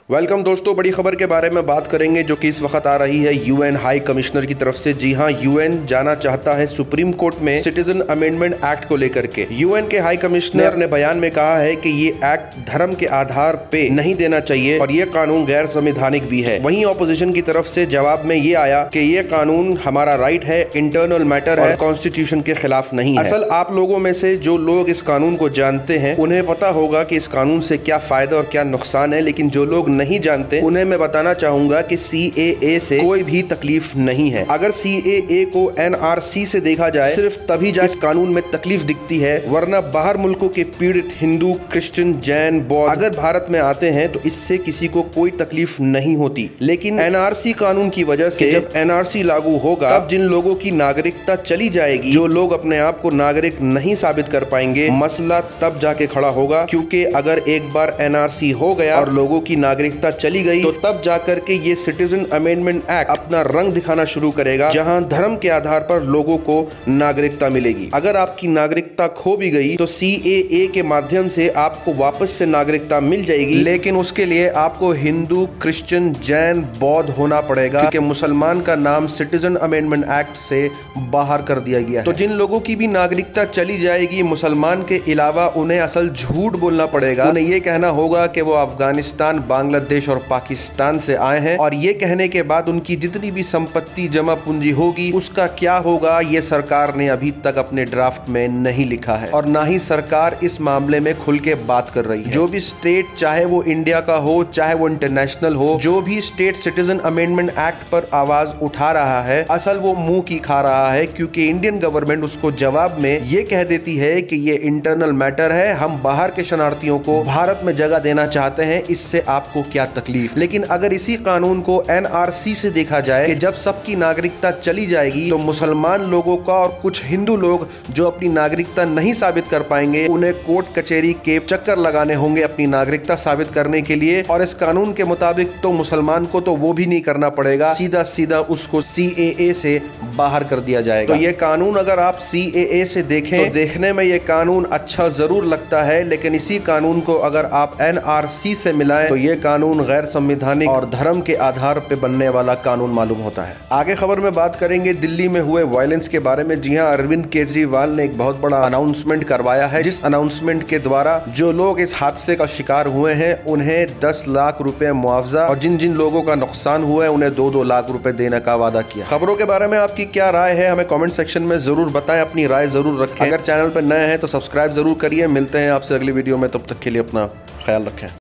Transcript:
Welcome दोस्तों, बड़ी खबर के बारे में बात करेंगे जो कि इस वक्त आ रही है यूएन हाई कमिश्नर की तरफ से। जी हां, यूएन जाना चाहता है सुप्रीम कोर्ट में सिटीजन अमेंडमेंट एक्ट को लेकर के। यूएन के हाई कमिश्नर ने बयान में कहा है कि ये एक्ट धर्म के आधार पे नहीं देना चाहिए और ये कानून गैर संवैधानिक भी है। वहीं ऑपोजिशन की तरफ से जवाब में ये आया कि ये कानून हमारा राइट है, इंटरनल मैटर है, कॉन्स्टिट्यूशन के खिलाफ नहीं है। असल आप लोगों में से जो लोग इस कानून को जानते हैं उन्हें पता होगा कि इस कानून से क्या फायदा और क्या नुकसान है, लेकिन जो लोग नहीं जानते उन्हें मैं बताना चाहूंगा कि CAA से कोई भी तकलीफ नहीं है। अगर CAA को NRC से देखा जाए सिर्फ तभी इस कानून में तकलीफ दिखती है, वरना बाहर मुल्कों के पीड़ित हिंदू, क्रिश्चियन, जैन, बौद्ध अगर भारत में आते हैं तो इससे किसी को कोई तकलीफ नहीं होती। लेकिन NRC कानून की वजह से जब NRC लागू होगा तब जिन लोगों की नागरिकता चली जाएगी, जो लोग अपने आप को नागरिक नहीं साबित कर पाएंगे, मसला तब जाके खड़ा होगा। क्योंकि अगर एक बार NRC हो गया और लोगों की नागरिकता चली गई तो तब जाकर के ये सिटीजन अमेंडमेंट एक्ट अपना रंग दिखाना शुरू करेगा, जहां धर्म के आधार पर लोगों को नागरिकता मिलेगी। अगर आपकी नागरिकता खो भी गई तो CAA के माध्यम से आपको वापस से नागरिकता मिल जाएगी, लेकिन उसके लिए आपको हिंदू, क्रिश्चियन, जैन, बौद्ध होना पड़ेगा, क्योंकि मुसलमान का नाम सिटीजन अमेंडमेंट एक्ट से बाहर कर दिया गया है। तो जिन लोगों की भी नागरिकता चली जाएगी, मुसलमान के अलावा उन्हें असल झूठ बोलना पड़ेगा। उन्हें यह कहना होगा कि वो अफगानिस्तान, बांग्लादेश और पाकिस्तान से आए हैं, और ये कहने के बाद उनकी जितनी भी संपत्ति जमा पूंजी होगी उसका क्या होगा, ये सरकार ने अभी तक अपने ड्राफ्ट में नहीं लिखा है और ना ही सरकार इस मामले में खुल के बात कर रही है। जो भी स्टेट, चाहे वो इंडिया का हो चाहे वो इंटरनेशनल हो, जो भी स्टेट सिटीजन अमेंडमेंट एक्ट पर आवाज उठा रहा है, असल वो मुंह की खा रहा है, क्योंकि इंडियन गवर्नमेंट उसको जवाब में ये कह देती है कि ये इंटरनल मैटर है, हम बाहर के शरणार्थियों को भारत में जगह देना चाहते हैं, इससे आपको क्या तकलीफ। लेकिन अगर इसी कानून को NRC से देखा जाए कि जब सबकी नागरिकता चली जाएगी तो मुसलमान लोगों का और कुछ हिंदू लोग जो अपनी नागरिकता नहीं साबित कर पाएंगे, उन्हें कोर्ट कचहरी के चक्कर लगाने होंगे अपनी नागरिकता साबित करने के लिए। और इस कानून के मुताबिक तो मुसलमान को तो वो भी नहीं करना पड़ेगा, सीधा सीधा उसको CAA से बाहर कर दिया जाएगा। तो ये कानून अगर आप CAA से देखें तो देखने में ये कानून अच्छा जरूर लगता है, लेकिन इसी कानून को अगर आप NRC से मिलाएं तो ये कानून गैर संवैधानिक और धर्म के आधार पे बनने वाला कानून मालूम होता है। आगे खबर में बात करेंगे दिल्ली में हुए वायलेंस के बारे में। जी हां, अरविंद केजरीवाल ने एक बहुत बड़ा अनाउंसमेंट करवाया है, जिस अनाउंसमेंट के द्वारा जो लोग इस हादसे का शिकार हुए हैं उन्हें 10 लाख रुपए मुआवजा और जिन जिन लोगों का नुकसान हुआ है उन्हें 2-2 लाख रुपए देने का वादा किया। खबरों के बारे में आपकी क्या राय है हमें कमेंट सेक्शन में जरूर बताएं, अपनी राय जरूर रखें। अगर चैनल पर नए हैं तो सब्सक्राइब जरूर करिए। मिलते हैं आपसे अगली वीडियो में, तब तक के लिए अपना ख्याल रखें।